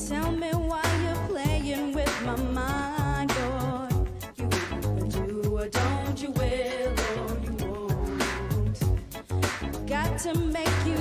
Tell me why you're playing with my mind, or you will do or don't, you will or you won't. Got to make you